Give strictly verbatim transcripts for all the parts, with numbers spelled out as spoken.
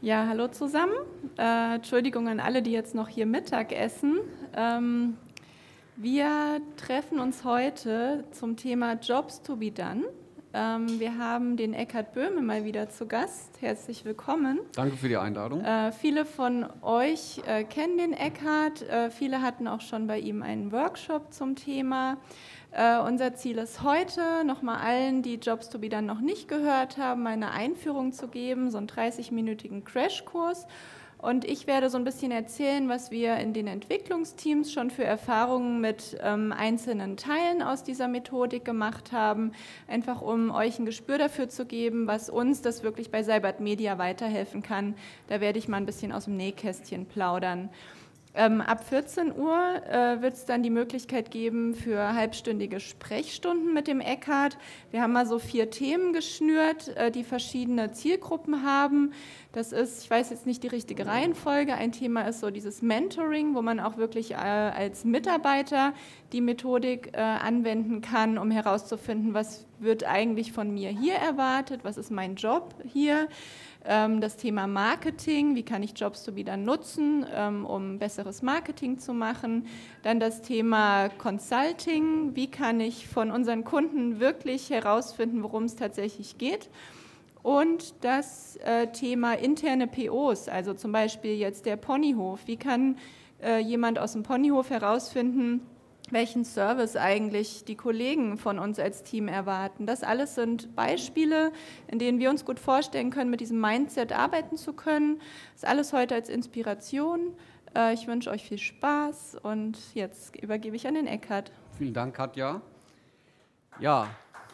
Ja, hallo zusammen. Äh, Entschuldigung an alle, die jetzt noch hier Mittag essen. Ähm, wir treffen uns heute zum Thema Jobs to be done. Ähm, wir haben den Eckhard Böhme mal wieder zu Gast. Herzlich willkommen. Danke für die Einladung. Äh, viele von euch äh, kennen den Eckhard. Äh, viele hatten auch schon bei ihm einen Workshop zum Thema. Uh, unser Ziel ist heute, nochmal allen, die Jobs to be done noch nicht gehört haben, eine Einführung zu geben, so einen dreißig-minütigen Crashkurs. Und ich werde so ein bisschen erzählen, was wir in den Entwicklungsteams schon für Erfahrungen mit ähm, einzelnen Teilen aus dieser Methodik gemacht haben, einfach um euch ein Gespür dafür zu geben, was uns das wirklich bei Seibert Media weiterhelfen kann. Da werde ich mal ein bisschen aus dem Nähkästchen plaudern. Ähm, ab vierzehn Uhr äh, wird es dann die Möglichkeit geben für halbstündige Sprechstunden mit dem Eckhard. Wir haben mal so vier Themen geschnürt, äh, die verschiedene Zielgruppen haben. Das ist, ich weiß jetzt nicht die richtige Reihenfolge, ein Thema ist so dieses Mentoring, wo man auch wirklich äh, als Mitarbeiter die Methodik äh, anwenden kann, um herauszufinden, was wird eigentlich von mir hier erwartet, was ist mein Job hier. Das Thema Marketing, wie kann ich Jobs to be done nutzen, um besseres Marketing zu machen. Dann das Thema Consulting, wie kann ich von unseren Kunden wirklich herausfinden, worum es tatsächlich geht. Und das Thema interne P Os, also zum Beispiel jetzt der Ponyhof. Wie kann jemand aus dem Ponyhof herausfinden, welchen Service eigentlich die Kollegen von uns als Team erwarten. Das alles sind Beispiele, in denen wir uns gut vorstellen können, mit diesem Mindset arbeiten zu können. Das ist alles heute als Inspiration. Ich wünsche euch viel Spaß und jetzt übergebe ich an den Eckhard. Vielen Dank, Katja. Ja,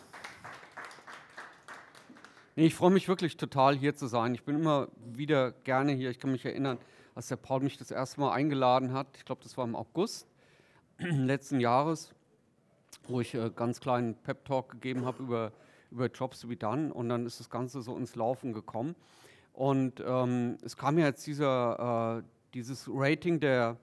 nee, ich freue mich wirklich total, hier zu sein. Ich bin immer wieder gerne hier. Ich kann mich erinnern, als der Paul mich das erste Mal eingeladen hat. Ich glaube, das war im August letzten Jahres, wo ich äh, ganz kleinen Pep-Talk gegeben habe über, über Jobs to be done, und dann ist das Ganze so ins Laufen gekommen. Und ähm, es kam ja jetzt dieser, äh, dieses Rating der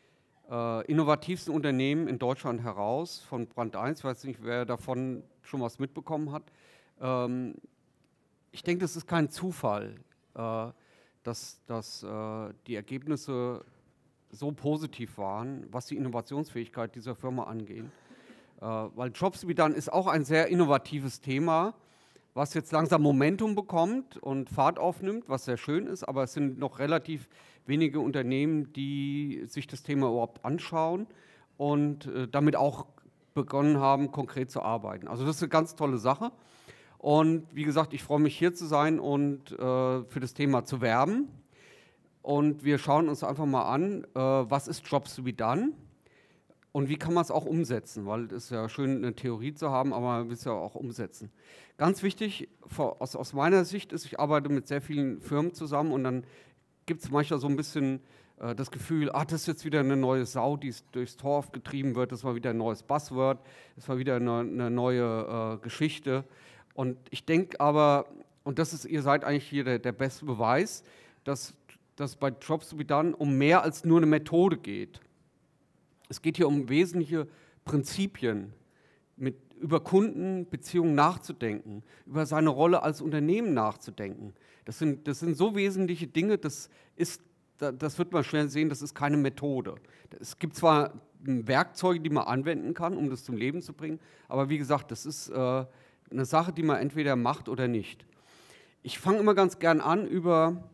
äh, innovativsten Unternehmen in Deutschland heraus von Brand eins. Ich weiß nicht, wer davon schon was mitbekommen hat. Ähm, ich denke, das ist kein Zufall, äh, dass, dass äh, die Ergebnisse so positiv waren, was die Innovationsfähigkeit dieser Firma angeht. Äh, weil Jobs to be done ist auch ein sehr innovatives Thema, was jetzt langsam Momentum bekommt und Fahrt aufnimmt, was sehr schön ist, aber es sind noch relativ wenige Unternehmen, die sich das Thema überhaupt anschauen und äh, damit auch begonnen haben, konkret zu arbeiten. Also das ist eine ganz tolle Sache. Und wie gesagt, ich freue mich, hier zu sein und äh, für das Thema zu werben. Und wir schauen uns einfach mal an, äh, was ist Jobs to be done und wie kann man es auch umsetzen, weil es ist ja schön, eine Theorie zu haben, aber man will es ja auch umsetzen. Ganz wichtig vor, aus, aus meiner Sicht ist, ich arbeite mit sehr vielen Firmen zusammen und dann gibt es manchmal so ein bisschen äh, das Gefühl, ah, das ist jetzt wieder eine neue Sau, die durchs Torf getrieben wird, das war wieder ein neues Buzzword, das war wieder eine, eine neue äh, Geschichte. Und ich denke aber, und das ist, ihr seid eigentlich hier der, der beste Beweis, dass dass es bei Jobs to be done um mehr als nur eine Methode geht. Es geht hier um wesentliche Prinzipien, mit, über Kundenbeziehungen nachzudenken, über seine Rolle als Unternehmen nachzudenken. Das sind, das sind so wesentliche Dinge, das, ist, das wird man schwer sehen, das ist keine Methode. Es gibt zwar Werkzeuge, die man anwenden kann, um das zum Leben zu bringen, aber wie gesagt, das ist äh, eine Sache, die man entweder macht oder nicht. Ich fange immer ganz gern an, über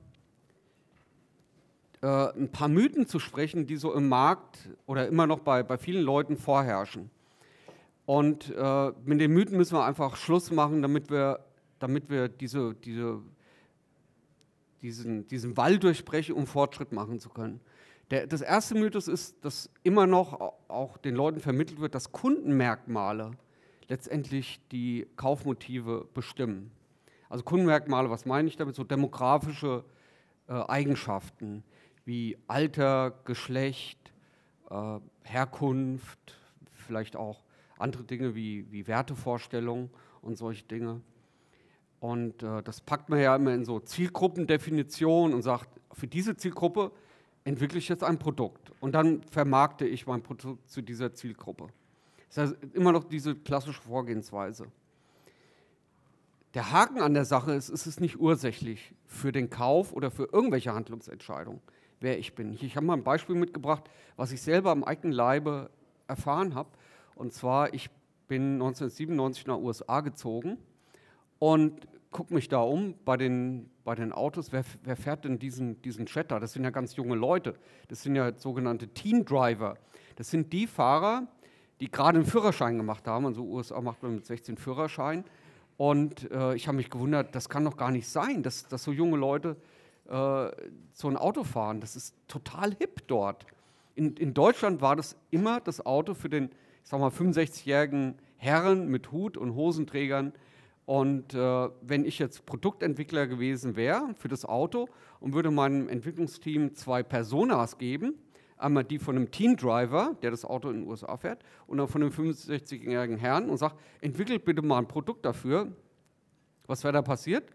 ein paar Mythen zu sprechen, die so im Markt oder immer noch bei, bei vielen Leuten vorherrschen. Und äh, mit den Mythen müssen wir einfach Schluss machen, damit wir, damit wir diese, diese, diesen, diesen Wall durchbrechen, um Fortschritt machen zu können. Der, das erste Mythos ist, dass immer noch auch den Leuten vermittelt wird, dass Kundenmerkmale letztendlich die Kaufmotive bestimmen. Also Kundenmerkmale, was meine ich damit? So demografische äh, Eigenschaften wie Alter, Geschlecht, äh, Herkunft, vielleicht auch andere Dinge wie, wie Wertevorstellungen und solche Dinge. Und äh, das packt man ja immer in so Zielgruppendefinitionen und sagt, für diese Zielgruppe entwickle ich jetzt ein Produkt und dann vermarkte ich mein Produkt zu dieser Zielgruppe. Das heißt immer noch diese klassische Vorgehensweise. Der Haken an der Sache ist, es ist nicht ursächlich für den Kauf oder für irgendwelche Handlungsentscheidungen, wer ich bin. Ich habe mal ein Beispiel mitgebracht, was ich selber am eigenen Leibe erfahren habe. Und zwar, ich bin neunzehnhundertsiebenundneunzig nach U S A gezogen und gucke mich da um bei den, bei den Autos. Wer, wer fährt denn diesen, diesen Jetta? Das sind ja ganz junge Leute. Das sind ja sogenannte Teen Driver. Das sind die Fahrer, die gerade einen Führerschein gemacht haben. Also U S A macht man mit sechzehn Führerschein. Und äh, ich habe mich gewundert, das kann doch gar nicht sein, dass, dass so junge Leute äh, so ein Auto fahren. Das ist total hip dort. In, in Deutschland war das immer das Auto für den, ich sag mal, fünfundsechzigjährigen Herren mit Hut und Hosenträgern. Und äh, wenn ich jetzt Produktentwickler gewesen wäre für das Auto und würde meinem Entwicklungsteam zwei Personas geben, einmal die von einem Teen Driver, der das Auto in den U S A fährt, und dann von einem fünfundsechzigjährigen Herrn und sagt, entwickelt bitte mal ein Produkt dafür. Was wäre da passiert?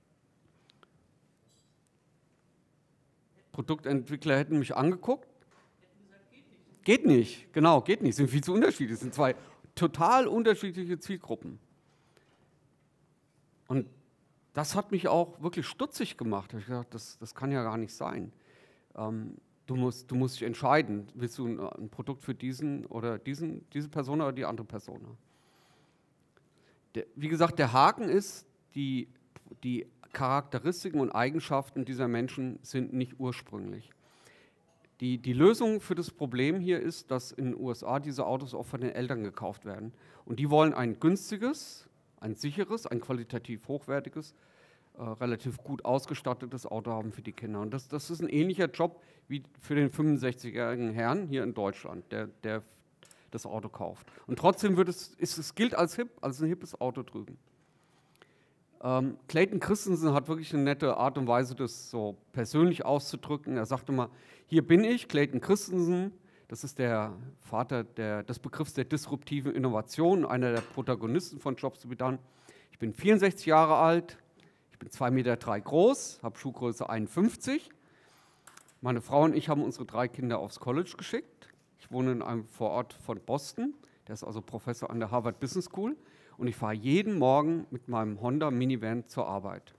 Produktentwickler hätten mich angeguckt. Geht nicht, genau, geht nicht. Sind viel zu unterschiedlich. Das sind zwei total unterschiedliche Zielgruppen. Und das hat mich auch wirklich stutzig gemacht. Ich habe gedacht, das, das kann ja gar nicht sein. Ähm, Du musst, du musst dich entscheiden, willst du ein, ein Produkt für diesen oder diesen, diese Person oder die andere Person. Der, wie gesagt, der Haken ist, die, die Charakteristiken und Eigenschaften dieser Menschen sind nicht ursprünglich. Die, die Lösung für das Problem hier ist, dass in den U S A diese Autos auch von den Eltern gekauft werden. Und die wollen ein günstiges, ein sicheres, ein qualitativ hochwertiges, äh, relativ gut ausgestattetes Auto haben für die Kinder. Und das, das ist ein ähnlicher Job wie für den fünfundsechzigjährigen Herrn hier in Deutschland, der, der das Auto kauft. Und trotzdem wird es, ist, es gilt als hip, als ein hippes Auto drüben. Ähm, Clayton Christensen hat wirklich eine nette Art und Weise, das so persönlich auszudrücken. Er sagte mal, hier bin ich, Clayton Christensen, das ist der Vater der, des Begriffs der disruptiven Innovation, einer der Protagonisten von Jobs to be Done. Ich bin vierundsechzig Jahre alt, ich bin zwei Meter drei groß, habe Schuhgröße einundfünfzig. Meine Frau und ich haben unsere drei Kinder aufs College geschickt. Ich wohne in einem Vorort von Boston, der ist also Professor an der Harvard Business School. Und ich fahre jeden Morgen mit meinem Honda Minivan zur Arbeit.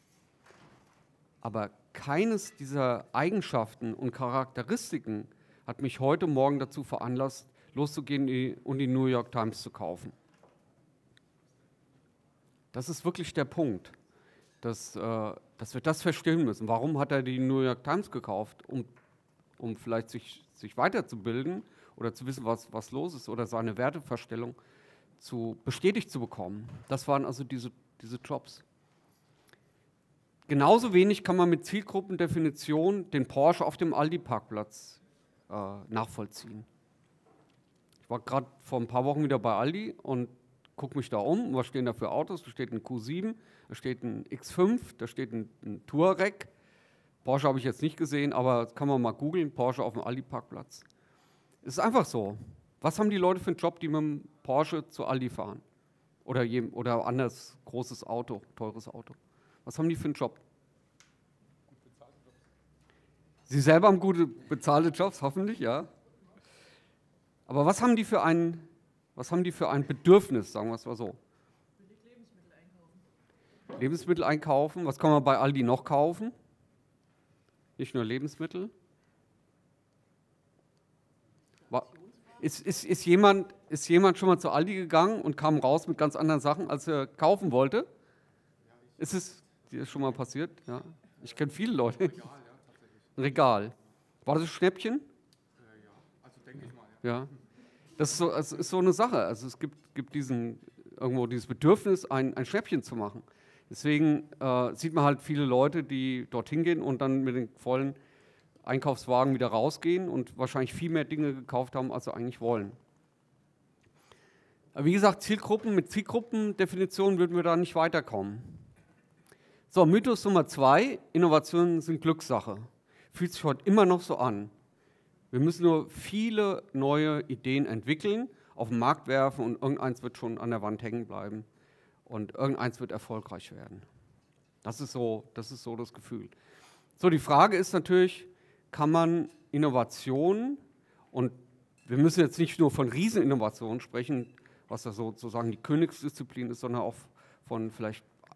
Aber keines dieser Eigenschaften und Charakteristiken hat mich heute Morgen dazu veranlasst, loszugehen und die New York Times zu kaufen. Das ist wirklich der Punkt, dass, äh, dass wir das verstehen müssen. Warum hat er die New York Times gekauft? Um, um vielleicht sich, sich weiterzubilden oder zu wissen, was, was los ist oder seine Wertevorstellung zu, bestätigt zu bekommen. Das waren also diese, diese Jobs. Genauso wenig kann man mit Zielgruppendefinition den Porsche auf dem Aldi-Parkplatz äh, nachvollziehen. Ich war gerade vor ein paar Wochen wieder bei Aldi und gucke mich da um. Was stehen da für Autos? Da steht ein Q sieben, da steht ein X fünf, da steht ein, ein Touareg. Porsche habe ich jetzt nicht gesehen, aber das kann man mal googeln, Porsche auf dem Aldi-Parkplatz. Es ist einfach so. Was haben die Leute für einen Job, die mit dem Porsche zu Aldi fahren? Oder, je, oder anders, großes Auto, teures Auto. Was haben die für einen Job? Sie selber haben gute bezahlte Jobs, hoffentlich, ja. Aber was haben die für ein, was haben die für ein Bedürfnis, sagen wir es mal so? Lebensmittel einkaufen. Lebensmittel einkaufen. Was kann man bei Aldi noch kaufen? Nicht nur Lebensmittel. Ist, ist, ist, jemand, ist jemand schon mal zu Aldi gegangen und kam raus mit ganz anderen Sachen, als er kaufen wollte? Ist es dir ist schon mal passiert? Ja. Ich kenne viele Leute. Ein Regal, ja, tatsächlich. Ein Regal. War das ein Schnäppchen? Äh, ja, also denke ich mal. Ja. Ja. Das ist so, es ist so eine Sache. Also es gibt, gibt diesen, irgendwo dieses Bedürfnis, ein, ein Schnäppchen zu machen. Deswegen äh, sieht man halt viele Leute, die dorthin gehen und dann mit den vollen Einkaufswagen wieder rausgehen und wahrscheinlich viel mehr Dinge gekauft haben, als sie eigentlich wollen. Aber wie gesagt, Zielgruppen, mit Zielgruppendefinitionen würden wir da nicht weiterkommen. So, Mythos Nummer zwei, Innovationen sind Glückssache. Fühlt sich heute immer noch so an. Wir müssen nur viele neue Ideen entwickeln, auf den Markt werfen und irgendeins wird schon an der Wand hängen bleiben und irgendeins wird erfolgreich werden. Das ist so, das ist so das Gefühl. So, die Frage ist natürlich, kann man Innovationen, und wir müssen jetzt nicht nur von Rieseninnovationen sprechen, was da sozusagen die Königsdisziplin ist, sondern auch von vielleicht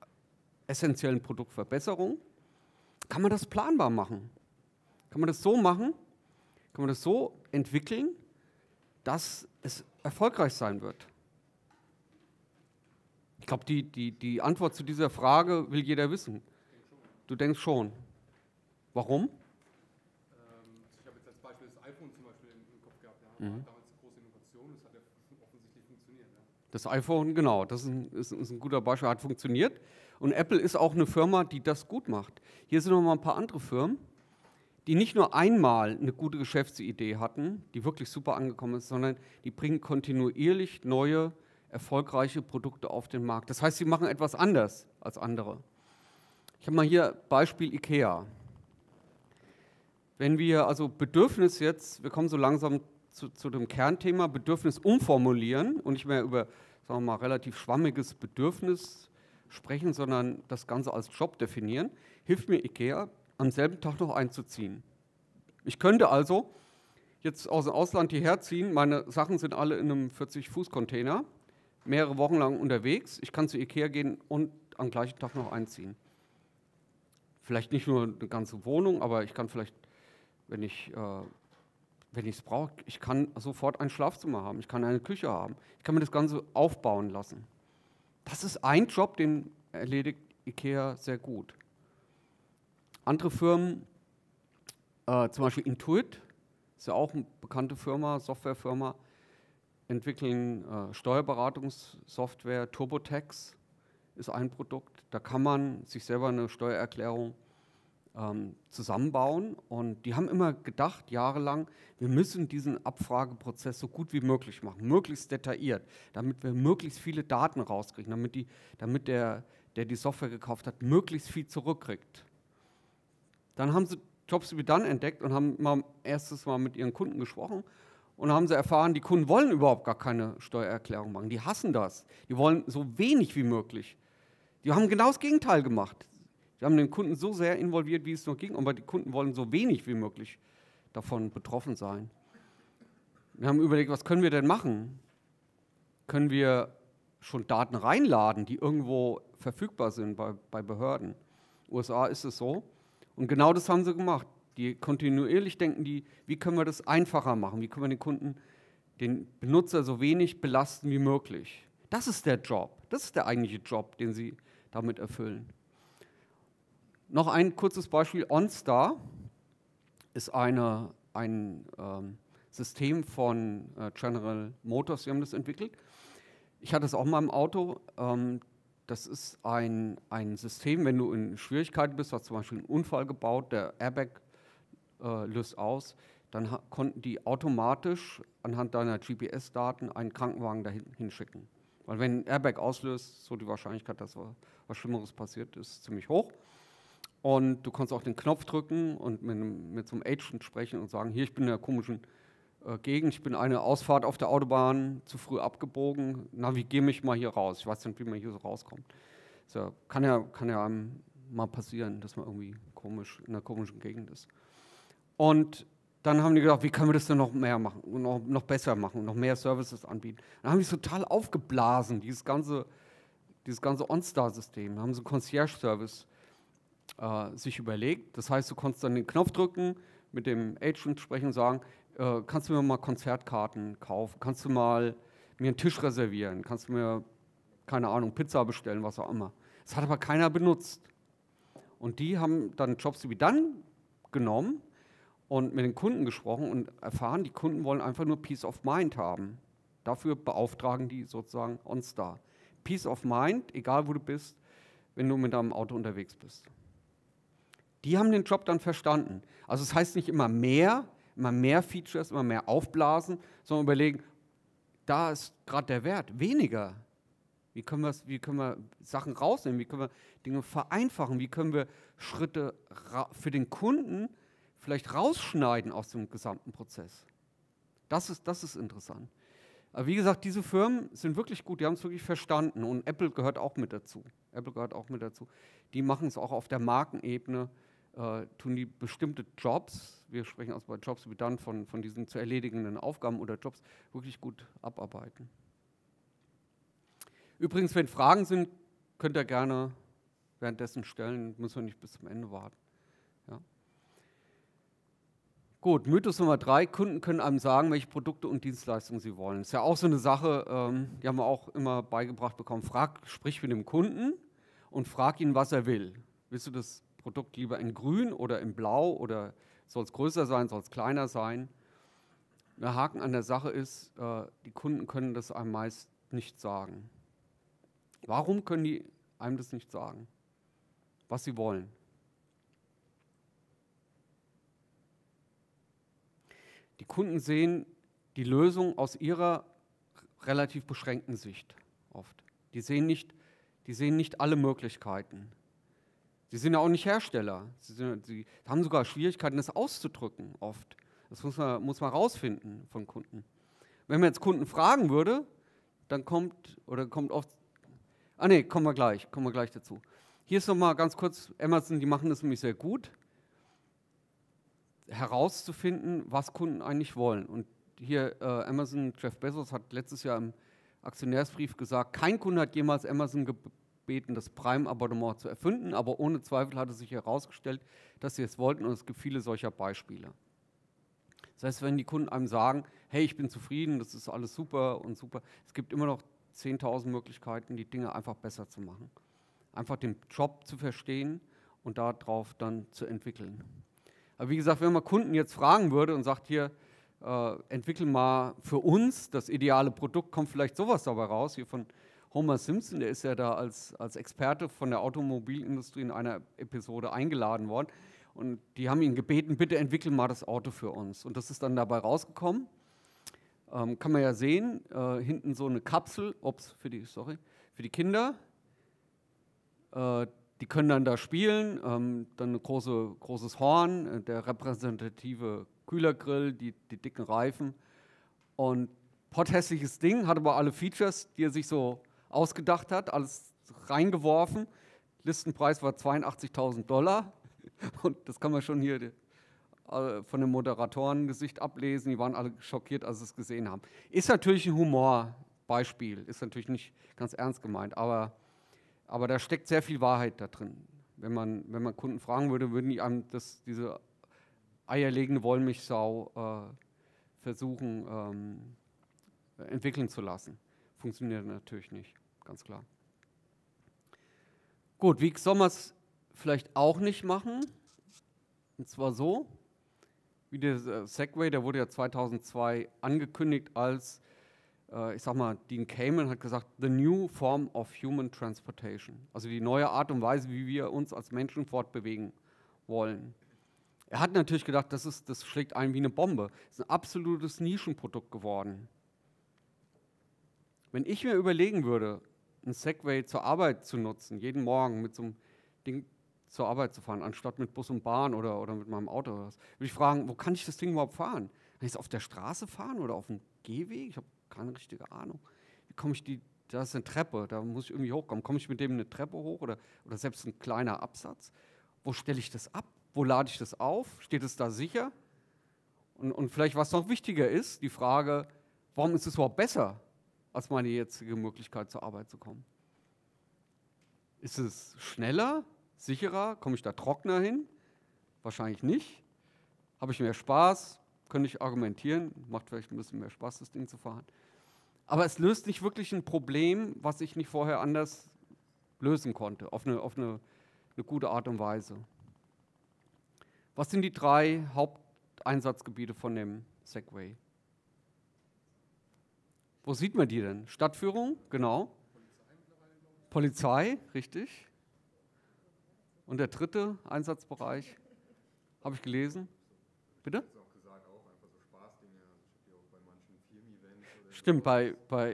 essentiellen Produktverbesserung, kann man das planbar machen. Kann man das so machen, kann man das so entwickeln, dass es erfolgreich sein wird. Ich glaube, die, die, die Antwort zu dieser Frage will jeder wissen. Du denkst schon. Warum? Ähm, ich habe jetzt als Beispiel das iPhone zum Beispiel im Kopf gehabt. Ja. Mhm. Damals eine große Innovation, das hat ja offensichtlich funktioniert. Ja. Das iPhone, genau, das ist ein, ist, ist ein guter Beispiel, hat funktioniert. Und Apple ist auch eine Firma, die das gut macht. Hier sind noch mal ein paar andere Firmen, die nicht nur einmal eine gute Geschäftsidee hatten, die wirklich super angekommen ist, sondern die bringen kontinuierlich neue, erfolgreiche Produkte auf den Markt. Das heißt, sie machen etwas anders als andere. Ich habe mal hier Beispiel IKEA. Wenn wir also Bedürfnis jetzt, wir kommen so langsam zu, zu dem Kernthema, Bedürfnis umformulieren und nicht mehr über, sagen wir mal, relativ schwammiges Bedürfnis sprechen, sondern das Ganze als Job definieren, hilft mir IKEA, am selben Tag noch einzuziehen. Ich könnte also jetzt aus dem Ausland hierher ziehen, meine Sachen sind alle in einem vierzig-Fuß-Container, mehrere Wochen lang unterwegs, ich kann zu IKEA gehen und am gleichen Tag noch einziehen. Vielleicht nicht nur eine ganze Wohnung, aber ich kann vielleicht, wenn ich äh, wenn ich es brauche, ich kann sofort ein Schlafzimmer haben, ich kann eine Küche haben, ich kann mir das Ganze aufbauen lassen. Das ist ein Job, den erledigt IKEA sehr gut. Andere Firmen, äh, zum Beispiel Intuit, ist ja auch eine bekannte Firma, Softwarefirma, entwickeln äh, Steuerberatungssoftware, TurboTax ist ein Produkt. Da kann man sich selber eine Steuererklärung ähm, zusammenbauen. Und die haben immer gedacht, jahrelang, wir müssen diesen Abfrageprozess so gut wie möglich machen, möglichst detailliert, damit wir möglichst viele Daten rauskriegen, damit, die, damit der, der die Software gekauft hat, möglichst viel zurückkriegt. Dann haben sie JobsToBe dann entdeckt und haben mal erstes Mal mit ihren Kunden gesprochen und haben sie erfahren, die Kunden wollen überhaupt gar keine Steuererklärung machen. Die hassen das. Die wollen so wenig wie möglich. Die haben genau das Gegenteil gemacht. Die haben den Kunden so sehr involviert, wie es nur ging, aber die Kunden wollen so wenig wie möglich davon betroffen sein. Wir haben überlegt, was können wir denn machen? Können wir schon Daten reinladen, die irgendwo verfügbar sind bei, bei Behörden? In den U S A ist es so. Und genau das haben sie gemacht. Die kontinuierlich denken die, wie können wir das einfacher machen? Wie können wir den Kunden, den Benutzer so wenig belasten wie möglich? Das ist der Job. Das ist der eigentliche Job, den sie damit erfüllen. Noch ein kurzes Beispiel. OnStar ist eine, ein ähm, System von äh, General Motors. Sie haben das entwickelt. Ich hatte es auch mal im Auto. Ähm, das ist ein, ein System, wenn du in Schwierigkeiten bist, hast zum Beispiel einen Unfall gebaut, der Airbag äh, löst aus, dann konnten die automatisch anhand deiner G P S-Daten einen Krankenwagen dahin hinschicken. Weil wenn ein Airbag auslöst, so die Wahrscheinlichkeit, dass was Schlimmeres passiert, ist ziemlich hoch. Und du kannst auch den Knopf drücken und mit, mit so einem Agent sprechen und sagen, hier, ich bin in der komischen äh, Gegend, ich bin eine Ausfahrt auf der Autobahn zu früh abgebogen, navigiere mich mal hier raus. Ich weiß nicht, wie man hier so rauskommt. So, kann ja, kann ja einem mal passieren, dass man irgendwie komisch in einer komischen Gegend ist. Und dann haben die gedacht, wie können wir das denn noch mehr machen, noch, noch besser machen, noch mehr Services anbieten. Dann haben die es total aufgeblasen, dieses ganze, dieses ganze OnStar-System. Da haben sie einen Concierge-Service äh, sich überlegt. Das heißt, du konntest dann den Knopf drücken, mit dem Agent sprechen und sagen, äh, kannst du mir mal Konzertkarten kaufen, kannst du mal mir einen Tisch reservieren, kannst du mir, keine Ahnung, Pizza bestellen, was auch immer. Das hat aber keiner benutzt. Und die haben dann JobsToBe dann genommen und mit den Kunden gesprochen und erfahren, die Kunden wollen einfach nur Peace of Mind haben. Dafür beauftragen die sozusagen OnStar. Peace of Mind, egal wo du bist, wenn du mit deinem Auto unterwegs bist. Die haben den Job dann verstanden. Also es das heißt nicht immer mehr, immer mehr Features, immer mehr aufblasen, sondern überlegen, da ist gerade der Wert, weniger. Wie können, wie können wir Sachen rausnehmen, wie können wir Dinge vereinfachen, wie können wir Schritte für den Kunden vielleicht rausschneiden aus dem gesamten Prozess. Das ist, das ist interessant. Aber wie gesagt, diese Firmen sind wirklich gut, die haben es wirklich verstanden und Apple gehört auch mit dazu. Apple gehört auch mit dazu. Die machen es auch auf der Markenebene, äh, tun die bestimmte Jobs, wir sprechen also bei JobsToBe dann von, von diesen zu erledigenden Aufgaben oder Jobs, wirklich gut abarbeiten. Übrigens, wenn Fragen sind, könnt ihr gerne währenddessen stellen, müssen wir nicht bis zum Ende warten. Ja. Gut, Mythos Nummer drei, Kunden können einem sagen, welche Produkte und Dienstleistungen sie wollen. Ist ja auch so eine Sache, ähm, die haben wir auch immer beigebracht bekommen. Frag, sprich mit dem Kunden und frag ihn, was er will. Willst du das Produkt lieber in grün oder in blau oder soll es größer sein, soll es kleiner sein? Der Haken an der Sache ist, äh, die Kunden können das einem meist nicht sagen. Warum können die einem das nicht sagen, was sie wollen? Die Kunden sehen die Lösung aus ihrer relativ beschränkten Sicht oft. Die sehen nicht, die sehen nicht alle Möglichkeiten. Sie sind ja auch nicht Hersteller. Sie, sind, sie haben sogar Schwierigkeiten, das auszudrücken oft. Das muss man, muss man rausfinden von Kunden. Wenn man jetzt Kunden fragen würde, dann kommt, oder kommt oft, ah ne, kommen wir gleich, kommen wir gleich dazu. Hier ist nochmal ganz kurz, Amazon, die machen das nämlich sehr gut, herauszufinden, was Kunden eigentlich wollen. Und hier äh, Amazon, Jeff Bezos hat letztes Jahr im Aktionärsbrief gesagt, kein Kunde hat jemals Amazon gebeten, das Prime-Abonnement zu erfinden, aber ohne Zweifel hat es sich herausgestellt, dass sie es wollten und es gibt viele solcher Beispiele. Das heißt, wenn die Kunden einem sagen, hey, ich bin zufrieden, das ist alles super und super, es gibt immer noch zehntausend Möglichkeiten, die Dinge einfach besser zu machen. Einfach den Job zu verstehen und darauf dann zu entwickeln. Aber wie gesagt, wenn man Kunden jetzt fragen würde und sagt, hier, äh, entwickel mal für uns das ideale Produkt, kommt vielleicht sowas dabei raus, hier von Homer Simpson, der ist ja da als, als Experte von der Automobilindustrie in einer Episode eingeladen worden. Und die haben ihn gebeten, bitte entwickel mal das Auto für uns. Und das ist dann dabei rausgekommen. Ähm, kann man ja sehen, äh, hinten so eine Kapsel, ups, für die, sorry, für die Kinder. Äh, die können dann da spielen, ähm, dann ein große, großes Horn, äh, der repräsentative Kühlergrill, die, die dicken Reifen. Und potthässliches Ding, hat aber alle Features, die er sich so ausgedacht hat, alles reingeworfen. Listenpreis war zweiundachtzigtausend Dollar. Und das kann man schon hier äh, von dem Moderatorengesicht ablesen. Die waren alle schockiert, als sie es gesehen haben. Ist natürlich ein Humorbeispiel, ist natürlich nicht ganz ernst gemeint, aber, aber da steckt sehr viel Wahrheit da drin. Wenn man, wenn man Kunden fragen würde, würden die einem das, diese eierlegende Wollmilchsau äh, versuchen ähm, entwickeln zu lassen. Funktioniert natürlich nicht, ganz klar. Gut, wie soll man es vielleicht auch nicht machen? Und zwar so, wie der Segway, der wurde ja zweitausendzwei angekündigt als, äh, ich sag mal, Dean Kamen hat gesagt, the new form of human transportation. Also die neue Art und Weise, wie wir uns als Menschen fortbewegen wollen. Er hat natürlich gedacht, das, ist, das schlägt ein wie eine Bombe. Das ist ein absolutes Nischenprodukt geworden. Wenn ich mir überlegen würde, einen Segway zur Arbeit zu nutzen, jeden Morgen mit so einem Ding zur Arbeit zu fahren, anstatt mit Bus und Bahn oder, oder mit meinem Auto oder was, würde ich fragen, wo kann ich das Ding überhaupt fahren? Kann ich es auf der Straße fahren oder auf dem Gehweg? Ich habe keine richtige Ahnung. Wie komme ich die, da ist eine Treppe, da muss ich irgendwie hochkommen. Komme ich mit dem eine Treppe hoch oder, oder selbst ein kleiner Absatz? Wo stelle ich das ab? Wo lade ich das auf? Steht es da sicher? Und, und vielleicht, was noch wichtiger ist, die Frage, warum ist es überhaupt besser, als meine jetzige Möglichkeit zur Arbeit zu kommen? Ist es schneller, sicherer? Komme ich da trockener hin? Wahrscheinlich nicht. Habe ich mehr Spaß? Könnte ich argumentieren. Macht vielleicht ein bisschen mehr Spaß, das Ding zu fahren. Aber es löst nicht wirklich ein Problem, was ich nicht vorher anders lösen konnte, auf eine, auf eine, eine gute Art und Weise. Was sind die drei Haupteinsatzgebiete von dem Segway? Wo sieht man die denn? Stadtführung, genau. Polizei, richtig. Und der dritte Einsatzbereich, habe ich gelesen. Bitte? Stimmt, bei, bei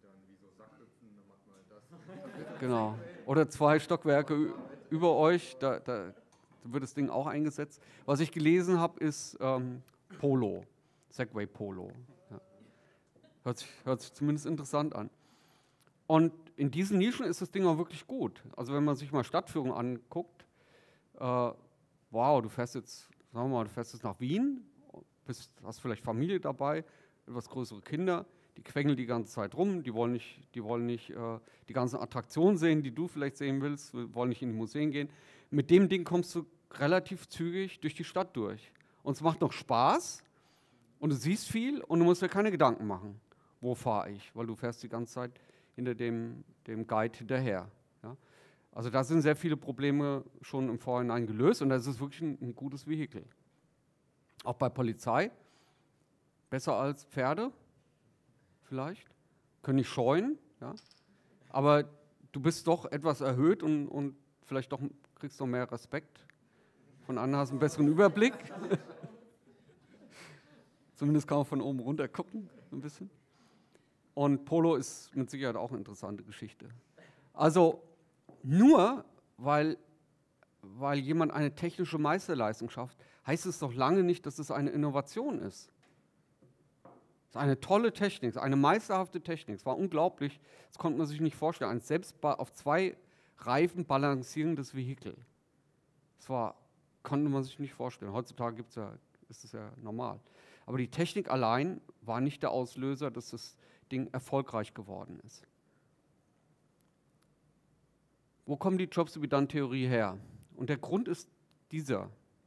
genau. Oder zwei Stockwerke über euch, da, da wird das Ding auch eingesetzt. Was ich gelesen habe, ist ähm, Polo, Segway Polo. Ja. Hört sich, hört sich zumindest interessant an. Und in diesen Nischen ist das Ding auch wirklich gut. Also wenn man sich mal Stadtführung anguckt, äh, wow, du fährst jetzt, sagen wir mal, du fährst jetzt nach Wien, bist, hast vielleicht Familie dabei, etwas größere Kinder, Die quengeln die ganze Zeit rum, die wollen nicht, die, wollen nicht äh, die ganzen Attraktionen sehen, die du vielleicht sehen willst, wollen nicht in die Museen gehen. Mit dem Ding kommst du relativ zügig durch die Stadt durch. Und es macht noch Spaß und du siehst viel und du musst dir keine Gedanken machen, wo fahre ich, weil du fährst die ganze Zeit hinter dem, dem Guide hinterher. Ja? Also da sind sehr viele Probleme schon im Vorhinein gelöst und das ist wirklich ein, ein gutes Vehikel. Auch bei Polizei, besser als Pferde vielleicht, können nicht scheuen, ja? Aber du bist doch etwas erhöht und, und vielleicht doch kriegst du noch mehr Respekt von anderen, hast einen besseren Überblick. Zumindest kann man von oben runter gucken, ein bisschen. Und Polo ist mit Sicherheit auch eine interessante Geschichte. Also nur, weil, weil jemand eine technische Meisterleistung schafft, heißt es doch lange nicht, dass es eine Innovation ist. Es ist eine tolle Technik, eine meisterhafte Technik. Es war unglaublich, das konnte man sich nicht vorstellen. Ein selbst auf zwei Reifen balancierendes Vehikel. Das war, konnte man sich nicht vorstellen. Heutzutage gibt's ja, ist es ja normal. Aber die Technik allein war nicht der Auslöser, dass das Ding erfolgreich geworden ist. Wo kommt die Jobs-to-be-done-Theorie her? Und der Grund ist dieser.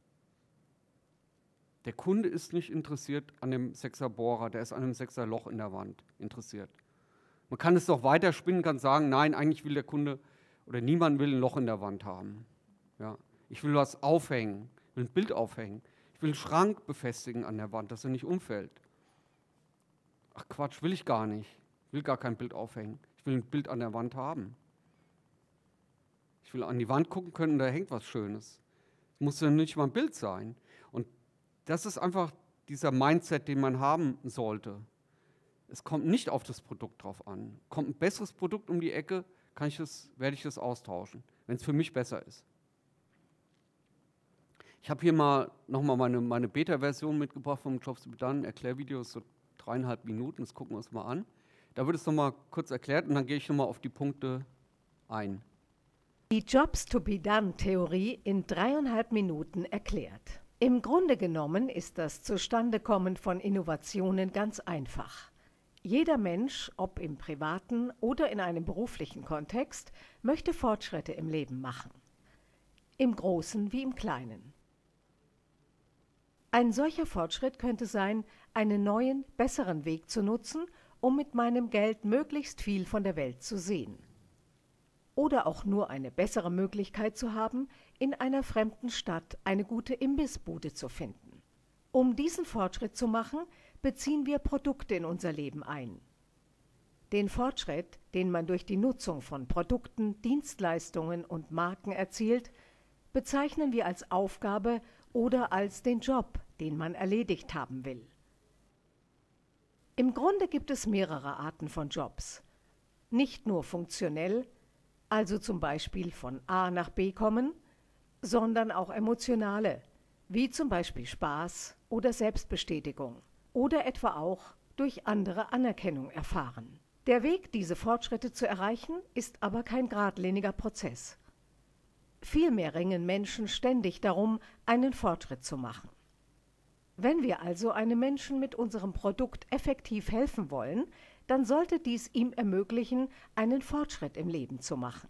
Der Kunde ist nicht interessiert an dem Sechser-Bohrer, der ist an einem Sechser-Loch in der Wand interessiert. Man kann es doch weiterspinnen, kann sagen, nein, eigentlich will der Kunde oder niemand will ein Loch in der Wand haben. Ja, ich will was aufhängen, will ein Bild aufhängen. Ich will einen Schrank befestigen an der Wand, dass er nicht umfällt. Ach Quatsch, will ich gar nicht. Ich will gar kein Bild aufhängen. Ich will ein Bild an der Wand haben. Ich will an die Wand gucken können, da hängt was Schönes. Es muss ja nicht mal ein Bild sein. Und das ist einfach dieser Mindset, den man haben sollte. Es kommt nicht auf das Produkt drauf an. Kommt ein besseres Produkt um die Ecke, kann ich das, werde ich das austauschen, wenn es für mich besser ist. Ich habe hier mal nochmal meine, meine Beta-Version mitgebracht vom Jobs to be done, Erklärvideos, so dreieinhalb Minuten, das gucken wir uns mal an. Da wird es nochmal kurz erklärt und dann gehe ich nochmal auf die Punkte ein. Die Jobs-to-be-done-Theorie in dreieinhalb Minuten erklärt. Im Grunde genommen ist das Zustandekommen von Innovationen ganz einfach. Jeder Mensch, ob im privaten oder in einem beruflichen Kontext, möchte Fortschritte im Leben machen. Im Großen wie im Kleinen. Ein solcher Fortschritt könnte sein, einen neuen, besseren Weg zu nutzen, um mit meinem Geld möglichst viel von der Welt zu sehen. Oder auch nur eine bessere Möglichkeit zu haben, in einer fremden Stadt eine gute Imbissbude zu finden. Um diesen Fortschritt zu machen, beziehen wir Produkte in unser Leben ein. Den Fortschritt, den man durch die Nutzung von Produkten, Dienstleistungen und Marken erzielt, bezeichnen wir als Aufgabe oder als den Job, den man erledigt haben will. Im Grunde gibt es mehrere Arten von Jobs. Nicht nur funktionell, also zum Beispiel von A nach B kommen, sondern auch emotionale, wie zum Beispiel Spaß oder Selbstbestätigung oder etwa auch durch andere Anerkennung erfahren. Der Weg, diese Fortschritte zu erreichen, ist aber kein geradliniger Prozess. Vielmehr ringen Menschen ständig darum, einen Fortschritt zu machen. Wenn wir also einem Menschen mit unserem Produkt effektiv helfen wollen, dann sollte dies ihm ermöglichen, einen Fortschritt im Leben zu machen.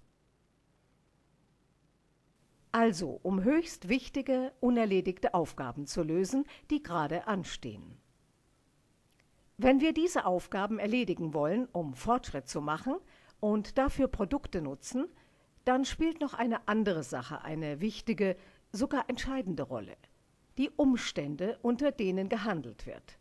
Also, um höchst wichtige, unerledigte Aufgaben zu lösen, die gerade anstehen. Wenn wir diese Aufgaben erledigen wollen, um Fortschritt zu machen und dafür Produkte nutzen, dann spielt noch eine andere Sache eine wichtige, sogar entscheidende Rolle: die Umstände, unter denen gehandelt wird.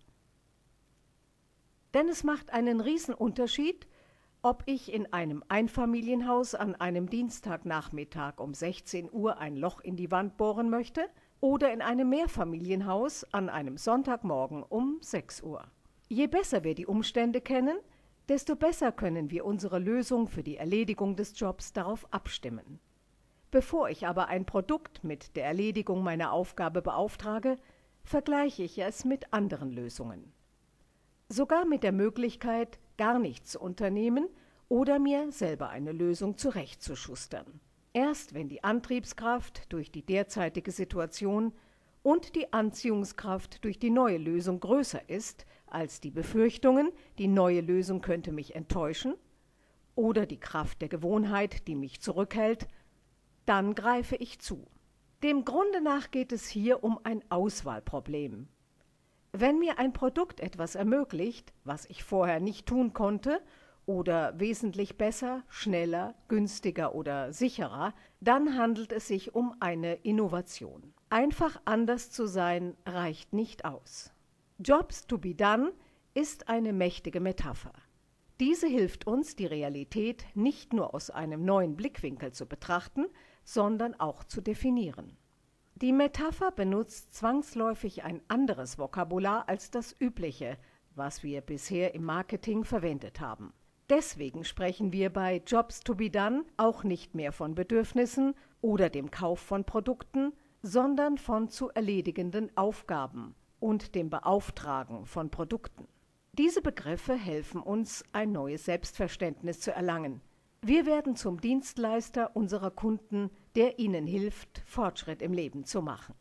Denn es macht einen Riesenunterschied, ob ich in einem Einfamilienhaus an einem Dienstagnachmittag um sechzehn Uhr ein Loch in die Wand bohren möchte oder in einem Mehrfamilienhaus an einem Sonntagmorgen um sechs Uhr. Je besser wir die Umstände kennen, desto besser können wir unsere Lösung für die Erledigung des Jobs darauf abstimmen. Bevor ich aber ein Produkt mit der Erledigung meiner Aufgabe beauftrage, vergleiche ich es mit anderen Lösungen. Sogar mit der Möglichkeit, gar nichts zu unternehmen oder mir selber eine Lösung zurechtzuschustern. Erst wenn die Antriebskraft durch die derzeitige Situation und die Anziehungskraft durch die neue Lösung größer ist als die Befürchtungen, die neue Lösung könnte mich enttäuschen, oder die Kraft der Gewohnheit, die mich zurückhält, dann greife ich zu. Dem Grunde nach geht es hier um ein Auswahlproblem. Wenn mir ein Produkt etwas ermöglicht, was ich vorher nicht tun konnte, oder wesentlich besser, schneller, günstiger oder sicherer, dann handelt es sich um eine Innovation. Einfach anders zu sein, reicht nicht aus. Jobs to be done ist eine mächtige Metapher. Diese hilft uns, die Realität nicht nur aus einem neuen Blickwinkel zu betrachten, sondern auch zu definieren. Die Metapher benutzt zwangsläufig ein anderes Vokabular als das übliche, was wir bisher im Marketing verwendet haben. Deswegen sprechen wir bei Jobs to be done auch nicht mehr von Bedürfnissen oder dem Kauf von Produkten, sondern von zu erledigenden Aufgaben und dem Beauftragen von Produkten. Diese Begriffe helfen uns, ein neues Selbstverständnis zu erlangen. Wir werden zum Dienstleister unserer Kunden, der ihnen hilft, Fortschritt im Leben zu machen.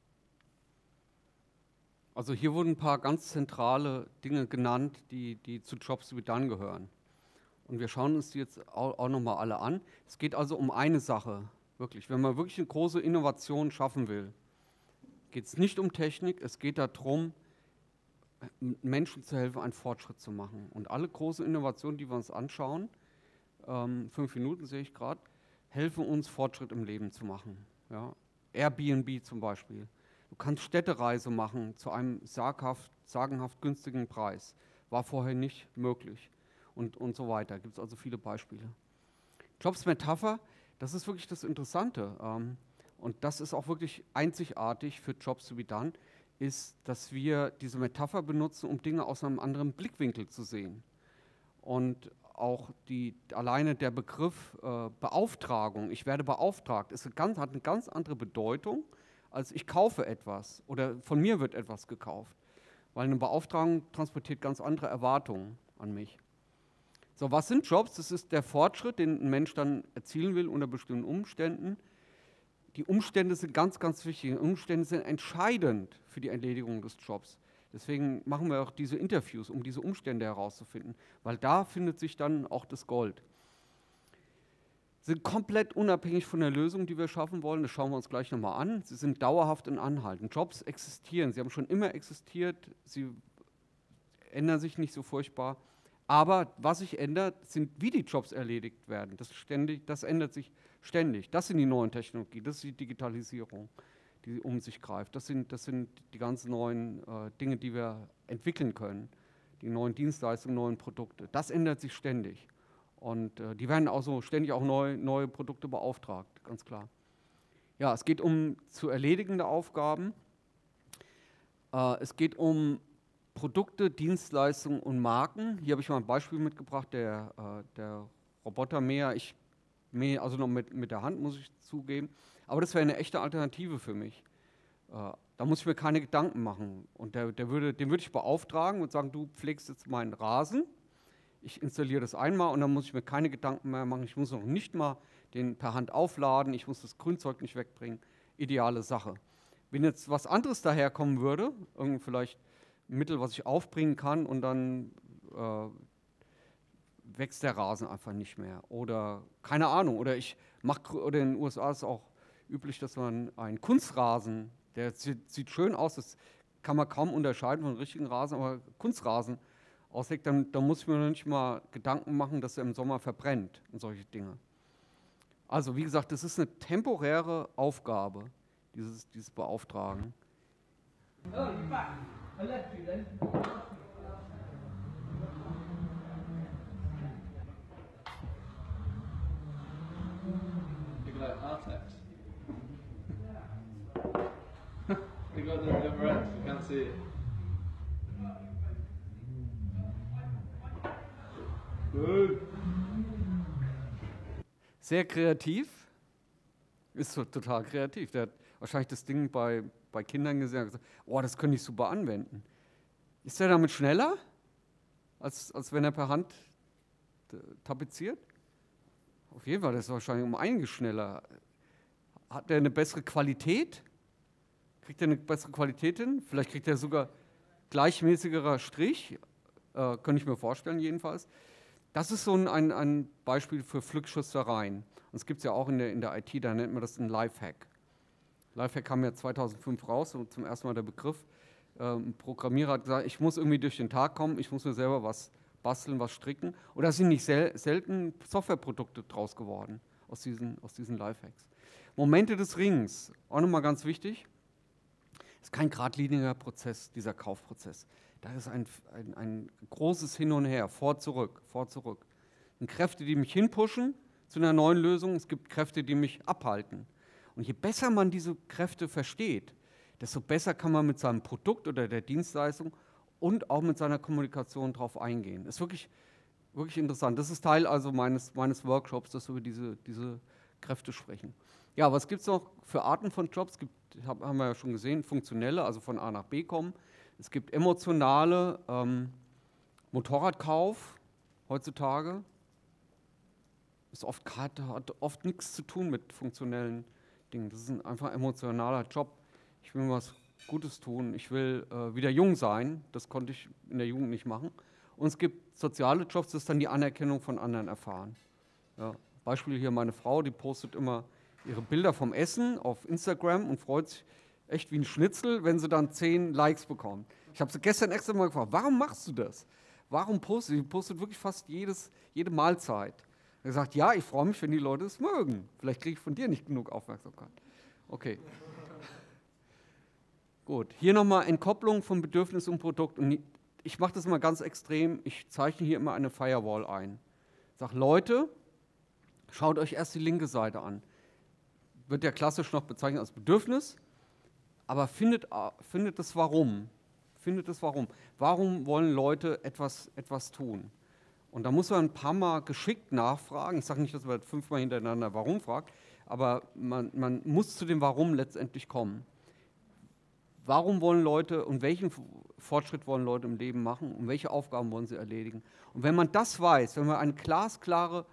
Also hier wurden ein paar ganz zentrale Dinge genannt, die, die zu Jobs to be done gehören. Und wir schauen uns die jetzt auch, auch nochmal alle an. Es geht also um eine Sache, wirklich. Wenn man wirklich eine große Innovation schaffen will, geht es nicht um Technik, es geht darum, Menschen zu helfen, einen Fortschritt zu machen. Und alle großen Innovationen, die wir uns anschauen, ähm, fünf Minuten sehe ich gerade, helfen uns, Fortschritt im Leben zu machen. Ja? Airbnb zum Beispiel. Du kannst Städtereise machen zu einem saghaft, sagenhaft günstigen Preis. War vorher nicht möglich. Und, und so weiter. Gibt es also viele Beispiele. Jobs Metapher, das ist wirklich das Interessante. Ähm, und das ist auch wirklich einzigartig für Jobs to be done, ist, dass wir diese Metapher benutzen, um Dinge aus einem anderen Blickwinkel zu sehen. Und auch die, alleine der Begriff äh, Beauftragung, ich werde beauftragt, ist eine ganz, hat eine ganz andere Bedeutung, als ich kaufe etwas oder von mir wird etwas gekauft. Weil eine Beauftragung transportiert ganz andere Erwartungen an mich. So, was sind Jobs? Das ist der Fortschritt, den ein Mensch dann erzielen will unter bestimmten Umständen. Die Umstände sind ganz, ganz wichtig. Die Umstände sind entscheidend für die Erledigung des Jobs. Deswegen machen wir auch diese Interviews, um diese Umstände herauszufinden, weil da findet sich dann auch das Gold. Sie sind komplett unabhängig von der Lösung, die wir schaffen wollen. Das schauen wir uns gleich nochmal an. Sie sind dauerhaft und anhaltend. Jobs existieren. Sie haben schon immer existiert. Sie ändern sich nicht so furchtbar. Aber was sich ändert, sind, wie die Jobs erledigt werden. Das, ständig, das ändert sich ständig. Das sind die neuen Technologien, das ist die Digitalisierung, die um sich greift. Das sind, das sind die ganzen neuen äh, Dinge, die wir entwickeln können, die neuen Dienstleistungen, neuen Produkte. Das ändert sich ständig. Und äh, die werden auch so ständig auch neu, neue Produkte beauftragt, ganz klar. Ja, es geht um zu erledigende Aufgaben. Äh, es geht um Produkte, Dienstleistungen und Marken. Hier habe ich mal ein Beispiel mitgebracht, der, äh, der Robotermäher. Ich mähe also noch mit, mit der Hand, muss ich zugeben. Aber das wäre eine echte Alternative für mich. Äh, da muss ich mir keine Gedanken machen. Und der, der würde, den würde ich beauftragen und sagen, du pflegst jetzt meinen Rasen. Ich installiere das einmal und dann muss ich mir keine Gedanken mehr machen. Ich muss noch nicht mal den per Hand aufladen. Ich muss das Grünzeug nicht wegbringen. Ideale Sache. Wenn jetzt was anderes daherkommen würde, irgendwie vielleicht ein Mittel, was ich aufbringen kann und dann äh, wächst der Rasen einfach nicht mehr. Oder keine Ahnung, oder ich mache, oder in den U S A ist es auch üblich, dass man einen Kunstrasen, der sieht, sieht schön aus, das kann man kaum unterscheiden von einem richtigen Rasen, aber Kunstrasen auslegt, dann, dann muss ich mir noch nicht mal Gedanken machen, dass er im Sommer verbrennt und solche Dinge. Also wie gesagt, das ist eine temporäre Aufgabe, dieses, dieses Beauftragen. Oh, you're back. I left you then. You got Artex. You got the other end. You can't see it. Good. Sehr kreativ. Ist so total kreativ. Der hat wahrscheinlich das Ding bei, bei Kindern gesehen und gesagt, oh, das könnte ich super anwenden. Ist er damit schneller, als, als wenn er per Hand tapeziert? Auf jeden Fall, das ist wahrscheinlich um einiges schneller. Hat er eine bessere Qualität? Kriegt er eine bessere Qualität hin? Vielleicht kriegt er sogar gleichmäßigerer Strich, äh, könnte ich mir vorstellen jedenfalls. Das ist so ein, ein, ein Beispiel für Flickschüssereien. Und es gibt es ja auch in der, in der I T, da nennt man das einen Lifehack. Lifehack kam ja zweitausendfünf raus, und zum ersten Mal der Begriff. Ähm, ein Programmierer hat gesagt, ich muss irgendwie durch den Tag kommen, ich muss mir selber was basteln, was stricken. Und da sind nicht sel selten Softwareprodukte draus geworden, aus diesen, aus diesen Lifehacks. Momente des Ringens, auch nochmal ganz wichtig. Es ist kein geradliniger Prozess, dieser Kaufprozess. Da ist ein, ein, ein großes Hin und Her, vor, zurück, vor, zurück. Es sind Kräfte, die mich hinpushen zu einer neuen Lösung, es gibt Kräfte, die mich abhalten. Und je besser man diese Kräfte versteht, desto besser kann man mit seinem Produkt oder der Dienstleistung und auch mit seiner Kommunikation darauf eingehen. Das ist wirklich, wirklich interessant. Das ist Teil also meines, meines Workshops, dass wir über diese, diese Kräfte sprechen. Ja, was gibt es noch für Arten von Jobs? Es gibt, haben wir ja schon gesehen, funktionelle, also von A nach B kommen. Es gibt emotionale, ähm, Motorradkauf heutzutage. Ist oft, hat oft nichts zu tun mit funktionellen Dingen. Das ist ein einfach emotionaler Job. Ich will was Gutes tun. Ich will äh, wieder jung sein. Das konnte ich in der Jugend nicht machen. Und es gibt soziale Jobs, das ist dann die Anerkennung von anderen erfahren. Ja, Beispiel hier meine Frau, die postet immer ihre Bilder vom Essen auf Instagram und freut sich echt wie ein Schnitzel, wenn sie dann zehn Likes bekommt. Ich habe sie gestern extra mal gefragt, warum machst du das? Warum postet sie? postet wirklich fast jedes, jede Mahlzeit. Er hat gesagt, ja, ich freue mich, wenn die Leute es mögen. Vielleicht kriege ich von dir nicht genug Aufmerksamkeit. Okay. Gut, hier nochmal Entkopplung von Bedürfnis und Produkt. Und ich mache das mal ganz extrem. Ich zeichne hier immer eine Firewall ein. Ich sage, Leute, schaut euch erst die linke Seite an. Wird ja klassisch noch bezeichnet als Bedürfnis, aber findet, findet das Warum. Findet das Warum. Warum wollen Leute etwas, etwas tun? Und da muss man ein paar Mal geschickt nachfragen. Ich sage nicht, dass man fünfmal hintereinander Warum fragt, aber man, man muss zu dem Warum letztendlich kommen. Warum wollen Leute und welchen Fortschritt wollen Leute im Leben machen und welche Aufgaben wollen sie erledigen? Und wenn man das weiß, wenn man ein, glasklare,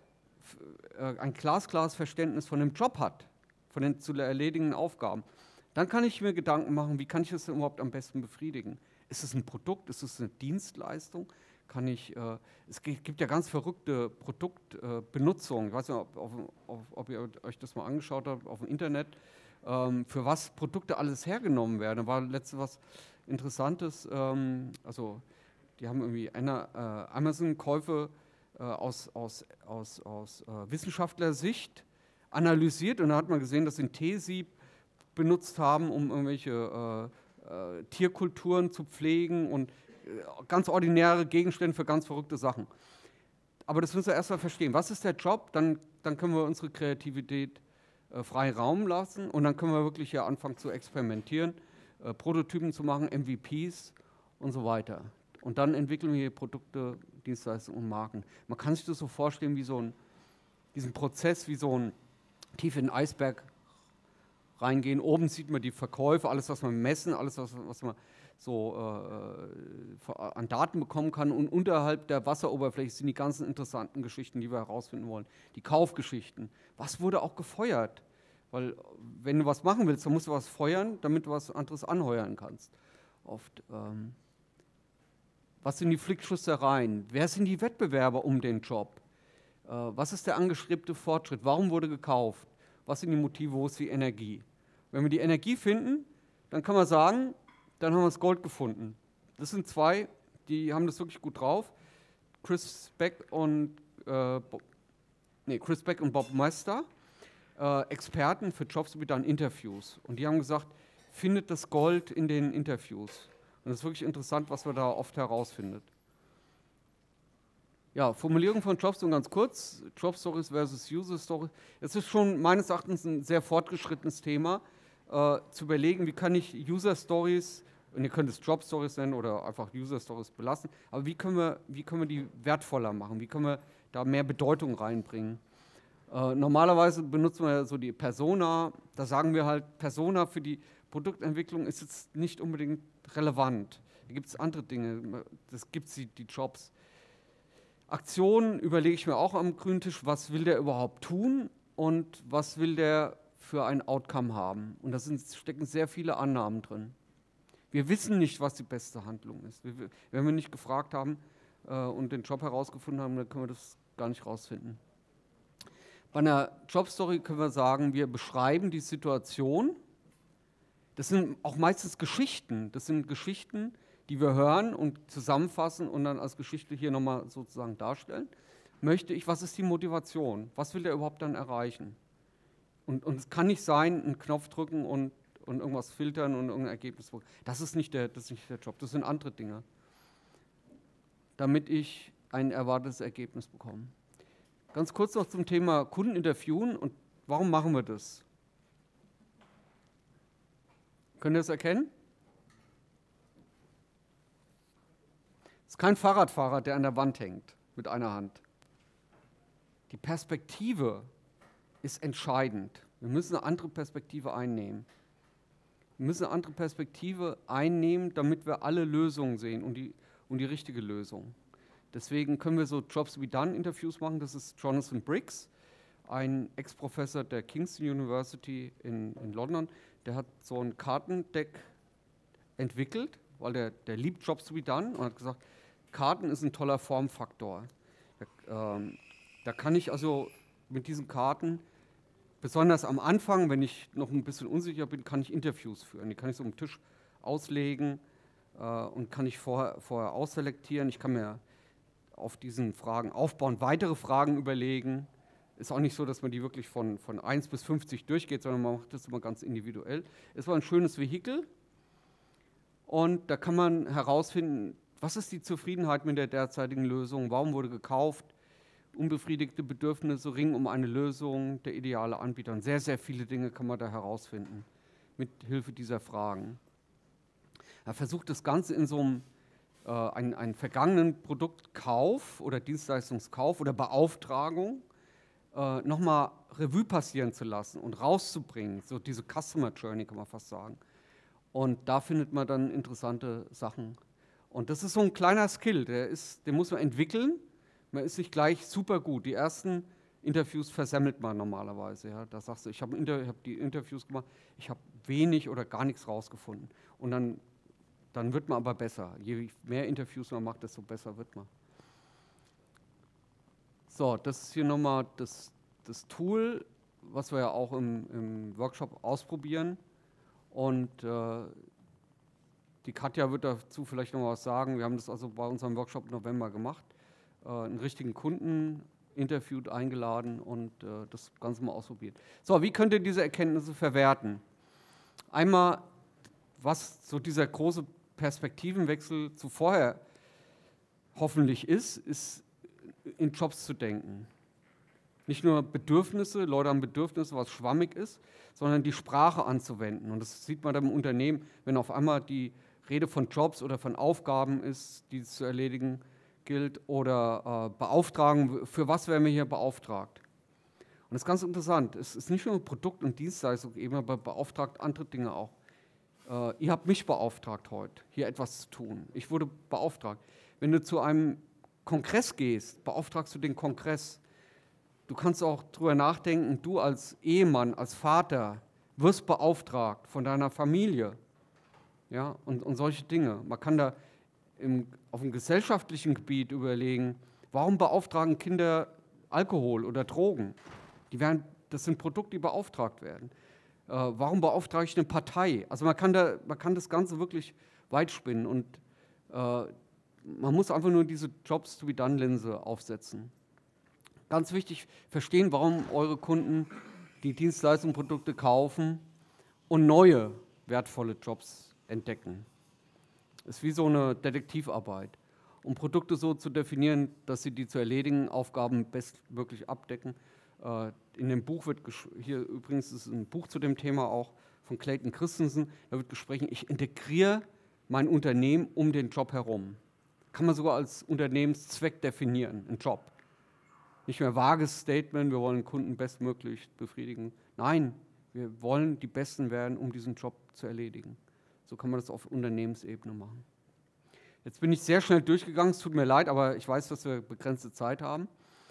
ein glasklares Verständnis von dem Job hat, von den zu erledigenden Aufgaben, dann kann ich mir Gedanken machen, wie kann ich das denn überhaupt am besten befriedigen? Ist es ein Produkt, ist es eine Dienstleistung? Kann ich, äh, es gibt ja ganz verrückte Produktbenutzung. Äh, ich weiß nicht, ob, ob, ob ihr euch das mal angeschaut habt auf dem Internet, ähm, für was Produkte alles hergenommen werden. Da war letztens was Interessantes. Ähm, also die haben irgendwie eine, äh, Amazon-Käufe äh, aus, aus, aus, aus äh, Wissenschaftlersicht analysiert und da hat man gesehen, dass sie ein T-Sieb benutzt haben, um irgendwelche äh, äh, Tierkulturen zu pflegen und äh, ganz ordinäre Gegenstände für ganz verrückte Sachen. Aber das müssen wir erst mal verstehen. Was ist der Job? Dann, dann können wir unsere Kreativität äh, frei Raum lassen und dann können wir wirklich hier anfangen zu experimentieren, äh, Prototypen zu machen, M V Ps und so weiter. Und dann entwickeln wir hier Produkte, Dienstleistungen und Marken. Man kann sich das so vorstellen wie so ein, diesen Prozess, wie so ein tief in den Eisberg reingehen. Oben sieht man die Verkäufe, alles, was man messen, alles, was, was man so äh, an Daten bekommen kann. Und unterhalb der Wasseroberfläche sind die ganzen interessanten Geschichten, die wir herausfinden wollen. Die Kaufgeschichten. Was wurde auch gefeuert? Weil wenn du was machen willst, dann musst du was feuern, damit du was anderes anheuern kannst. Oft. Ähm, was sind die Flickschussereien? Wer sind die Wettbewerber um den Job? Äh, was ist der angestrebte Fortschritt? Warum wurde gekauft? Was sind die Motive? Wo ist die Energie? Wenn wir die Energie finden, dann kann man sagen, dann haben wir das Gold gefunden. Das sind zwei, die haben das wirklich gut drauf. Chris Beck und, äh, Bob, nee, Chris Beck und Bob Meister, äh, Experten für Jobs wie dann Interviews. Und die haben gesagt, findet das Gold in den Interviews. Und das ist wirklich interessant, was man da oft herausfindet. Ja, Formulierung von Jobs und ganz kurz, Job Stories versus User Stories. Es ist schon meines Erachtens ein sehr fortgeschrittenes Thema, äh, zu überlegen, wie kann ich User Stories, und ihr könnt es Job Stories nennen oder einfach User Stories belassen, aber wie können wir, wie können wir die wertvoller machen, wie können wir da mehr Bedeutung reinbringen. Äh, normalerweise benutzen wir so die Persona, da sagen wir halt, Persona für die Produktentwicklung ist jetzt nicht unbedingt relevant. Da gibt es andere Dinge, das gibt die, die Jobs. Aktionen überlege ich mir auch am grünen Tisch, was will der überhaupt tun und was will der für ein Outcome haben. Und da sind, stecken sehr viele Annahmen drin. Wir wissen nicht, was die beste Handlung ist. Wir, wenn wir nicht gefragt haben äh, und den Job herausgefunden haben, dann können wir das gar nicht rausfinden. Bei einer Jobstory können wir sagen, wir beschreiben die Situation. Das sind auch meistens Geschichten. Das sind Geschichten, die wir hören und zusammenfassen und dann als Geschichte hier nochmal sozusagen darstellen. Möchte ich, was ist die Motivation? Was will der überhaupt dann erreichen? Und, und es kann nicht sein, einen Knopf drücken und, und irgendwas filtern und irgendein Ergebnis. Das ist nicht der, das ist nicht der Job, das sind andere Dinge. Damit ich ein erwartetes Ergebnis bekomme. Ganz kurz noch zum Thema Kunden interviewen und warum machen wir das? Könnt ihr das erkennen? Es ist kein Fahrradfahrer, der an der Wand hängt mit einer Hand. Die Perspektive ist entscheidend. Wir müssen eine andere Perspektive einnehmen. Wir müssen eine andere Perspektive einnehmen, damit wir alle Lösungen sehen und die, und die richtige Lösung. Deswegen können wir so Jobs wie Done Interviews machen. Das ist Jonathan Briggs, ein Ex-Professor der Kingston University in, in London. Der hat so ein Kartendeck entwickelt, weil der, der liebt Jobs to be done und hat gesagt, Karten ist ein toller Formfaktor. Da, ähm, da kann ich also mit diesen Karten, besonders am Anfang, wenn ich noch ein bisschen unsicher bin, kann ich Interviews führen. Die kann ich so am Tisch auslegen äh, und kann ich vorher, vorher ausselektieren. Ich kann mir auf diesen Fragen aufbauen, weitere Fragen überlegen. Ist auch nicht so, dass man die wirklich von, von eins bis fünfzig durchgeht, sondern man macht das immer ganz individuell. Es war ein schönes Vehikel und da kann man herausfinden, was ist die Zufriedenheit mit der derzeitigen Lösung, warum wurde gekauft, unbefriedigte Bedürfnisse ringen um eine Lösung, der ideale Anbieter. Und sehr, sehr viele Dinge kann man da herausfinden, mit Hilfe dieser Fragen. Er versucht das Ganze in so einem äh, einen, einen vergangenen Produktkauf oder Dienstleistungskauf oder Beauftragung äh, nochmal Revue passieren zu lassen und rauszubringen, so diese Customer Journey kann man fast sagen. Und da findet man dann interessante Sachen. Und das ist so ein kleiner Skill, der ist, den muss man entwickeln. Man ist nicht gleich super gut. Die ersten Interviews versemmelt man normalerweise. Ja. Da sagst du, ich habe hab die Interviews gemacht, ich habe wenig oder gar nichts rausgefunden. Und dann, dann wird man aber besser. Je mehr Interviews man macht, desto besser wird man. So, das ist hier nochmal das, das Tool, was wir ja auch im, im Workshop ausprobieren. Und äh, die Katja wird dazu vielleicht noch was sagen. Wir haben das also bei unserem Workshop im November gemacht. Äh, einen richtigen Kunden interviewt, eingeladen und äh, das Ganze mal ausprobiert. So, wie könnt ihr diese Erkenntnisse verwerten? Einmal, was so dieser große Perspektivenwechsel zu vorher hoffentlich ist, ist in Jobs zu denken. Nicht nur Bedürfnisse, Leute haben Bedürfnisse, was schwammig ist, sondern die Sprache anzuwenden. Und das sieht man dann im Unternehmen, wenn auf einmal die Rede von Jobs oder von Aufgaben ist, die es zu erledigen gilt, oder äh, Beauftragen, für was werden wir hier beauftragt. Und das ist ganz interessant, es ist nicht nur Produkt- und Dienstleistung eben, aber beauftragt andere Dinge auch. Äh, ihr habt mich beauftragt heute, hier etwas zu tun. Ich wurde beauftragt. Wenn du zu einem Kongress gehst, beauftragst du den Kongress. Du kannst auch drüber nachdenken, du als Ehemann, als Vater wirst beauftragt von deiner Familie, ja, und, und solche Dinge. Man kann da im, auf dem gesellschaftlichen Gebiet überlegen, warum beauftragen Kinder Alkohol oder Drogen? Die werden, das sind Produkte, die beauftragt werden. Äh, warum beauftrage ich eine Partei? Also man kann, da, man kann das Ganze wirklich weit spinnen und äh, man muss einfach nur diese Jobs-to-be-done-Linse aufsetzen. Ganz wichtig, verstehen, warum eure Kunden die Dienstleistungen, Produkte kaufen und neue wertvolle Jobs entdecken. Das ist wie so eine Detektivarbeit. Um Produkte so zu definieren, dass sie die zu erledigen Aufgaben bestmöglich abdecken. In dem Buch wird, hier übrigens ist ein Buch zu dem Thema auch von Clayton Christensen, da wird gesprochen, ich integriere mein Unternehmen um den Job herum. Kann man sogar als Unternehmenszweck definieren, einen Job. Nicht mehr vages Statement, wir wollen Kunden bestmöglich befriedigen. Nein, wir wollen die Besten werden, um diesen Job zu erledigen. So kann man das auf Unternehmensebene machen. Jetzt bin ich sehr schnell durchgegangen, es tut mir leid, aber ich weiß, dass wir begrenzte Zeit haben.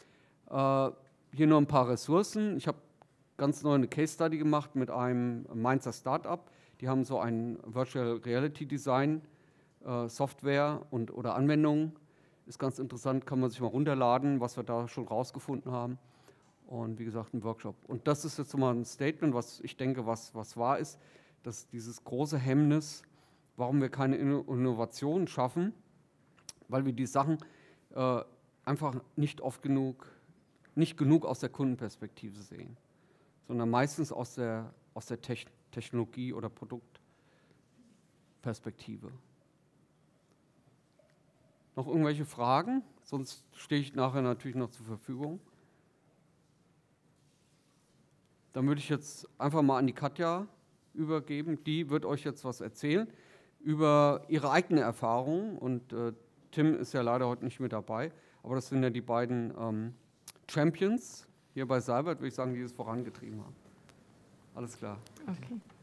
Äh, hier nur ein paar Ressourcen. Ich habe ganz neu eine Case Study gemacht mit einem Mainzer Startup. Die haben so ein Virtual Reality Design äh, Software und, oder Anwendungen. Ist ganz interessant, kann man sich mal runterladen, was wir da schon rausgefunden haben. Und wie gesagt, ein Workshop. Und das ist jetzt mal ein Statement, was ich denke, was, was wahr ist, dass dieses große Hemmnis, warum wir keine Innovationen schaffen, weil wir die Sachen äh, einfach nicht oft genug, nicht genug aus der Kundenperspektive sehen, sondern meistens aus der, aus der Techn- Technologie- oder Produktperspektive. Noch irgendwelche Fragen? Sonst stehe ich nachher natürlich noch zur Verfügung. Dann würde ich jetzt einfach mal an die Katja übergeben. Die wird euch jetzt was erzählen über ihre eigene Erfahrung. Und äh, Tim ist ja leider heute nicht mit dabei, aber das sind ja die beiden ähm, Champions hier bei Seibert, würde ich sagen, die es vorangetrieben haben. Alles klar. Okay.